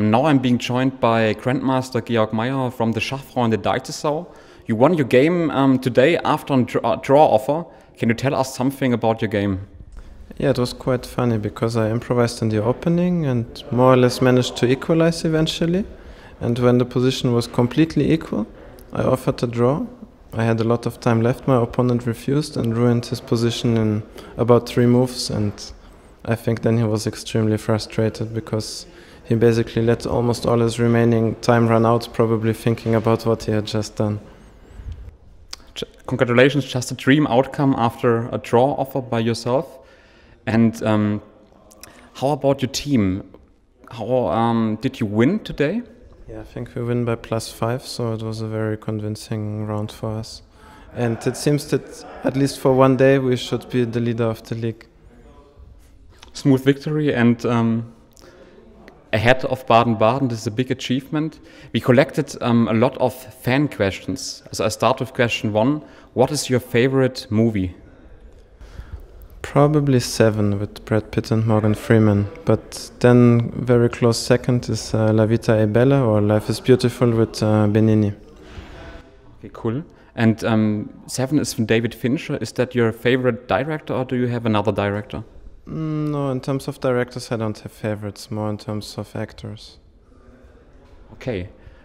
Now I'm being joined by Grandmaster Georg Meyer from the Schachfreunde Deichsau. You won your game today after a draw offer. Can you tell us something about your game? Yeah, it was quite funny because I improvised in the opening and more or less managed to equalize eventually. And when the position was completely equal, I offered a draw. I had a lot of time left, my opponent refused and ruined his position in about 3 moves, and I think then he was extremely frustrated because he basically let almost all his remaining time run out, probably thinking about what he had just done. Congratulations, just a dream outcome after a draw offer by yourself. And how about your team? How did you win today? Yeah, I think we win by +5, so it was a very convincing round for us. And it seems that at least for one day we should be the leader of the league. Smooth victory and ahead of Baden-Baden. This is a big achievement. We collected a lot of fan questions. So I start with question 1. What is your favorite movie? Probably 7 with Brad Pitt and Morgan Freeman. But then very close second is La Vita è Bella or Life is Beautiful with Benigni. Okay, cool. And 7 is from David Fincher. Is that your favorite director or do you have another director? No, in terms of directors I don't have favorites, more in terms of actors. Okay.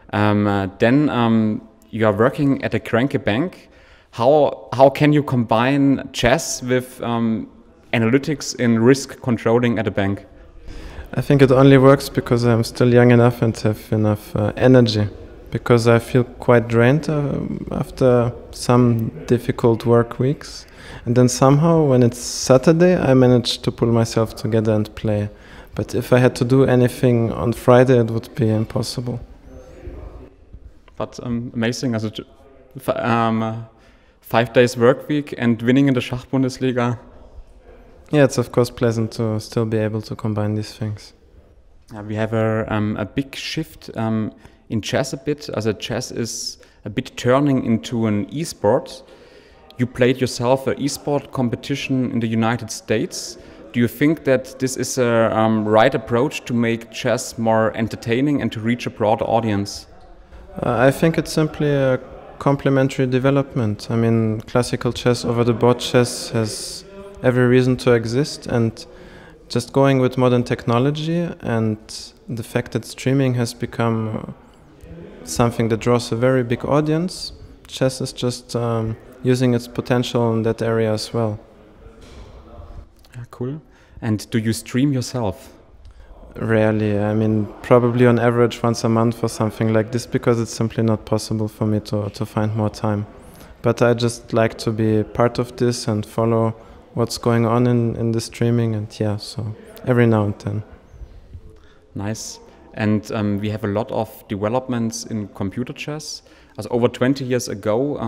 Then you are working at a Grenke Bank. How can you combine chess with analytics in risk controlling at a bank? I think it only works because I'm still young enough and have enough energy. Because I feel quite drained after some difficult work weeks. And then somehow when it's Saturday I manage to pull myself together and play. But if I had to do anything on Friday it would be impossible. But amazing, also 5 days work week and winning in the Schachbundesliga. Yeah, it's of course pleasant to still be able to combine these things. We have a big shift in chess a bit, as chess is a bit turning into an e-sport. You played yourself an e-sport competition in the United States. Do you think that this is a right approach to make chess more entertaining and to reach a broader audience? I think it's simply a complementary development. I mean, classical chess, over-the-board chess has every reason to exist, and just going with modern technology and the fact that streaming has become something that draws a very big audience, chess is just using its potential in that area as well. Yeah, cool. And do you stream yourself? Rarely. I mean, probably on average once a month or something like this, because it's simply not possible for me to find more time. But I just like to be part of this and follow what's going on in the streaming, and yeah, so every now and then. Nice. And we have a lot of developments in computer chess. As over 20 years ago,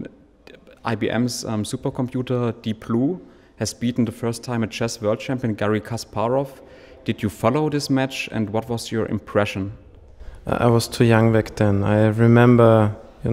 IBM's supercomputer Deep Blue has beaten the first time a chess world champion Garry Kasparov. Did you follow this match and what was your impression? I was too young back then. I remember,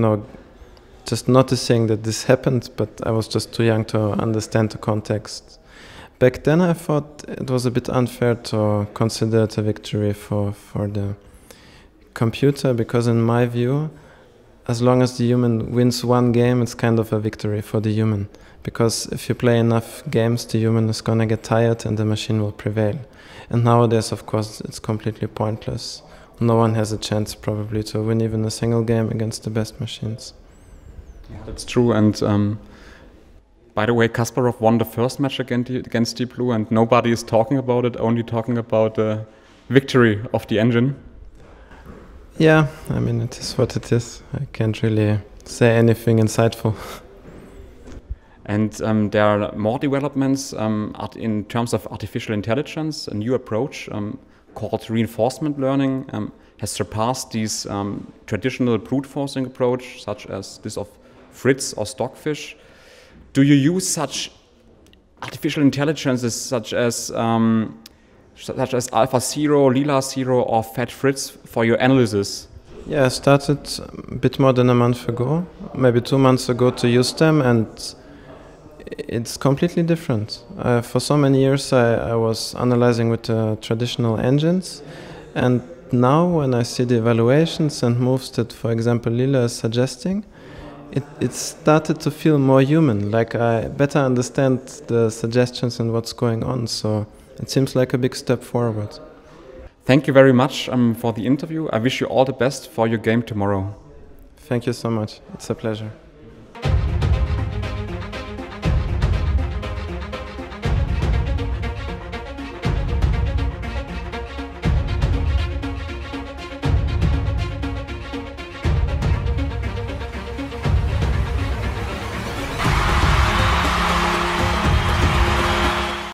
just noticing that this happened, but I was just too young to understand the context. Back then I thought it was a bit unfair to consider it a victory for the computer, because in my view, as long as the human wins one game, it's kind of a victory for the human. Because if you play enough games, the human is gonna get tired and the machine will prevail. And nowadays, of course, it's completely pointless. No one has a chance probably to win even a single game against the best machines. Yeah, that's true. And by the way, Kasparov won the first match against Deep Blue, and nobody is talking about it, only talking about the victory of the engine. Yeah, I mean, it is what it is. I can't really say anything insightful. And there are more developments in terms of artificial intelligence. A new approach called reinforcement learning has surpassed these traditional brute forcing approach, such as this of Fritz or Stockfish. Do you use such artificial intelligences such as AlphaZero, LilaZero or Fat Fritz for your analysis? Yeah, I started a bit more than a month ago, maybe 2 months ago, to use them, and it's completely different. For so many years I was analyzing with traditional engines, and now when I see the evaluations and moves that, for example, Lila is suggesting, it started to feel more human, like I better understand the suggestions and what's going on, so it seems like a big step forward. Thank you very much for the interview. I wish you all the best for your game tomorrow. Thank you so much. It's a pleasure.